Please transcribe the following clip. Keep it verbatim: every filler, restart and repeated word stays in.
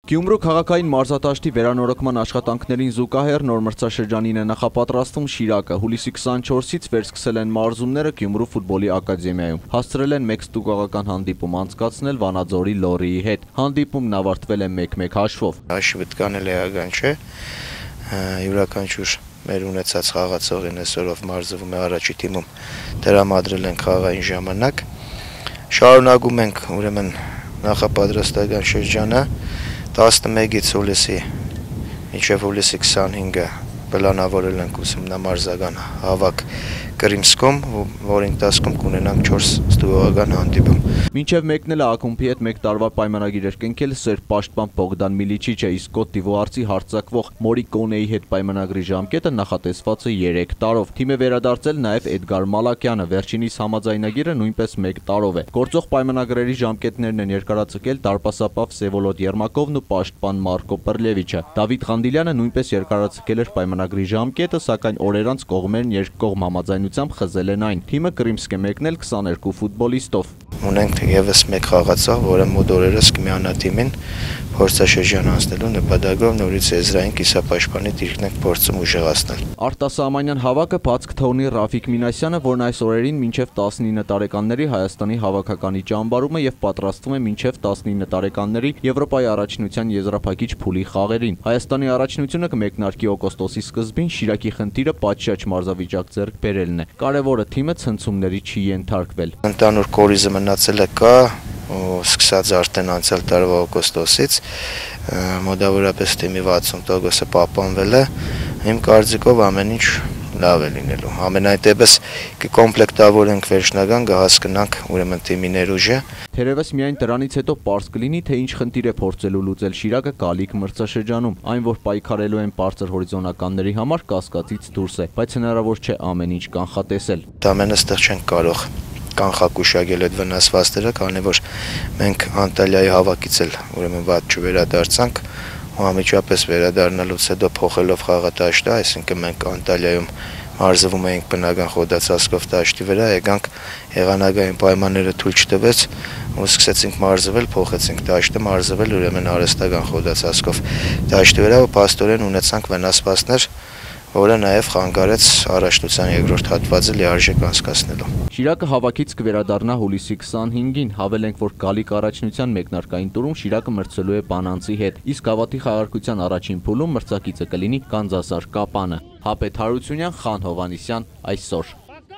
Գյումրու քաղաքային մարզադաշտի վերանորոգման աշխատանքներին զուգահեռ նոր մրցաշրջանին է նախապատրաստվում Շիրակը։ Հուլիսի քսանչորսից վերսկսել են մարզումները Գյումրու ֆուտբոլի ակադեմիայում։ Հասցրել են մեկ ստուգողական հանդիպում անցկացնել Վանաձորի Լորիի հետ։ Հանդիպումն ավարտվել է մեկ մեկ հաշվով։ Հաշիվը տկանել էական չէ, յուրաքանչյուր մեր ունեցած խաղացողին այսօրով մարզվում է առաջի թիմում տրամադրել են խաղային ժամանակ։ Շարունակում ենք ուրեմն նախապատրաստական շրջանը տասնմեկից հուլիսի մինչև հուլիսի քսանհինգը պլանավորել ենք ուսումնամարզական հավաք Կրիմսկում, որի ընթացքում կունենանք չորս ստուգողական հանդիպում։ Մինչև մեկնելը ակումբի հետ մեկ տարվա պայմանագիր էր կնքել Սերբ պաշտպան Բոգդան Միլիչիչը, իսկ Կոտ դ'Իվուարցի հարձակվող Մորի Կոնեի հետ պայմանագրի ժամկետը նախատեսված է երեք տարով։ Թիմը վերադարձել նաև Էդգար Մալակյանը, վերջինիս համաձայնագիրը նույնպես մեկ տարով է։ Գործող պայմանագրերի ժամկետներն են երկարաձգել դարպասապավ Սևոլոդ Երմակովն ու պաշտպան Մարկո Պրլևիչը։ Դավիթ Ղանդիլյանը նույնպես երկարաձգել էր պայմանագրի ժամկետը, սակայն օրեր անց կողմերն երկկողմ համաձայնությամբ խզել են այն։ Թիմը Կրիմսկ է մեկնել քսաներկու ֆուտբոլիստով։ Ունենք եւս մեկ խաղացող, որը մոտ օրերս կմիանա թիմին փորձաշրջան անցնելու նպատակով նորից եզրային կիսապաշտպանի դիրքն ենք փորձում ուժեղացնել։ Արտասահմանյան հավաքը բաց կթողնի Ռաֆիկ Մինասյանը, որն այս օրերին մինչև տասնինը տարեկանների Հայաստանի հավաքականի ճամբարում է եւ պատրաստվում է մինչև տասնինը տարեկանների Եվրոպայի առաջնության եզրափակիչ փուլի խաղերին։ Հայաստանի առաջնությունը կմեկնարկի օգոստոսի սկզբին, Շիրակի խնդիրը պատշաճ մարզավիճակ ձեռք բերելն է։ Կարևորը թիմը ցնցումների չի ենթարկվել։ Ընդհանուր կորիզը մնացել է կա ու սկսած արդեն անցյալ տարվա օգոստոսից մոտավորապես թիմի վաթսուն տոկոսը պահպանվել է։ Իմ կարծիքով ամեն ինչ լավ է լինելու։ Ամենայն դեպս կկոմպլեկտավորենք վերջնական, կհասկանանք ուրեմն թիմի ներուժը։ Թերևս միայն դրանից հետո պարզ կլինի, թե ինչ խնդիր է փորձելու լուծել Շիրակը գալիք մրցաշրջանում։ Այն, որ պայքարելու են բարձր հորիզոնականների համար, կասկածից դուրս է, բայց հնարավոր չէ ամեն ինչ կանխատեսել։ Ամենը ստեղ չենք կարող կանխակուշակել այդ վնասվածքները, քանի որ մենք Անտալիայի հավաքից էլ ուրեմն վատ չվերադարձանք ու անմիջապես վերադառնալուց հետո փոխելով խաղատաշտը, այսինքն մենք Անտալիայում մարզվում էինք բնական խոդացածկով տաշտի վրա, եկանք եղանակային պայմանները թույլ չտվեց ու սկսեցինք մարզվել, փոխեցինք տաշտը, մարզվել ուրեմն արհեստական խոդացածկով տաշտի վրա ու փաստորեն ունեցանք վնասվածքներ, որը նաև խանգարեց առաջնության երկրորդ հատվածը լիարժեք անցկացնելու։ Շիրակը հավաքից կվերադառնա հուլիսի քսանհինգին, հավելենք, որ գալիք առաջնության մեկնարկային տուրում Շիրակը մրցելու է Բանանցի հետ, իսկ Գավաթի խաղարկության առաջին փուլում մրցակիցը կլինի Կանզասար Կապանը։ Հապետ Հարությունյան, Խան Հովանիսյան, այսօր։